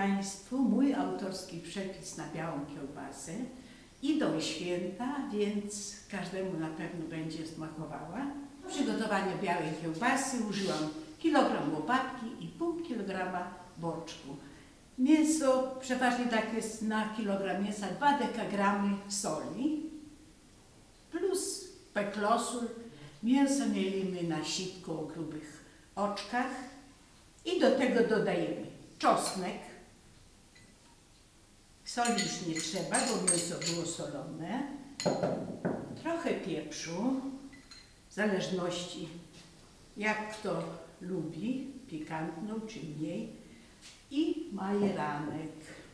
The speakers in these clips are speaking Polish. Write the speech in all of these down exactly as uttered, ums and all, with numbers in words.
Państwu mój autorski przepis na białą kiełbasę. Idą święta, więc każdemu na pewno będzie smakowała. Do przygotowania białej kiełbasy użyłam kilogram łopatki i pół kilograma boczku. Mięso przeważnie tak jest na kilogram mięsa dwa dekagramy soli plus peklosul. Mięso mielimy na sitku o grubych oczkach i do tego dodajemy czosnek. Soli już nie trzeba, bo mięso było solone. Trochę pieprzu, w zależności jak kto lubi, pikantną czy mniej. I majeranek.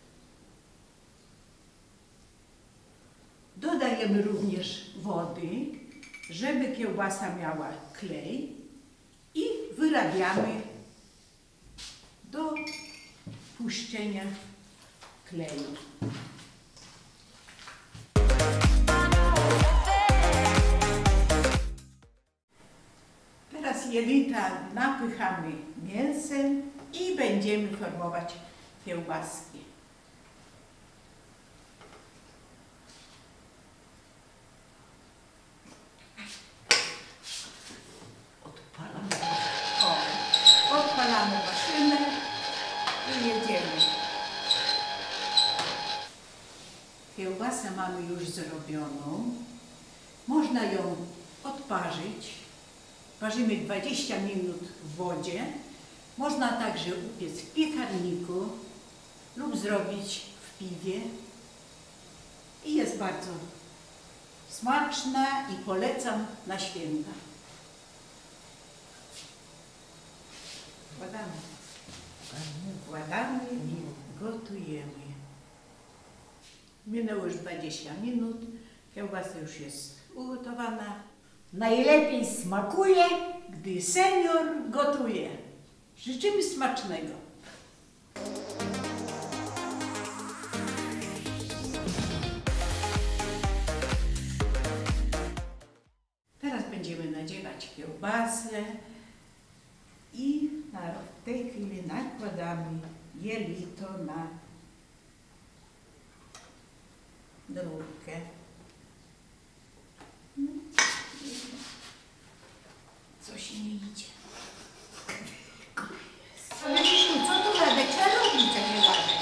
Dodajemy również wody, żeby kiełbasa miała klej i wyrabiamy do puszczenia kleju. Teraz jelita napychamy mięsem i będziemy formować kiełbaski. Odpalamy. O, odpalamy maszynę i jedziemy. Kiełbasę mamy już zrobioną. Można ją odparzyć. Parzymy dwadzieścia minut w wodzie. Można także upiec w piekarniku lub zrobić w piwie. I jest bardzo smaczna i polecam na święta. Wkładamy. Wkładamy i gotujemy. Minęło już dwadzieścia minut. Kiełbasa już jest ugotowana. Najlepiej smakuje, gdy senior gotuje. Życzymy smacznego. Teraz będziemy nadziewać kiełbasę i w tej chwili nakładamy jelito na drórkę. Coś nie idzie. Ale co tu Radek robić, a nie Radek?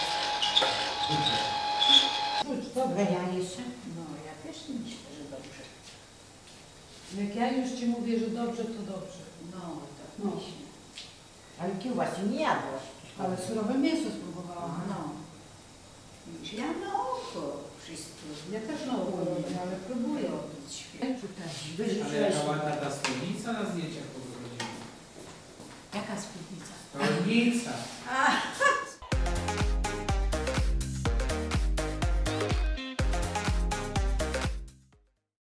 dobre ja jeszcze. No, ja też myślę, że dobrze. Jak ja już Ci mówię, że dobrze, to dobrze. No, to No. myślę. Ale kiełbasy nie jadłaś. Ale surowe mięso spróbowałam. No. Już ja na oko wszystko. Ja też na oko robię, ale próbuję. Robić świetnie. Ale jaka ładna ta spódnica na zdjęciach po wychodzeniu. Jaka spódnica? Spódnica. A,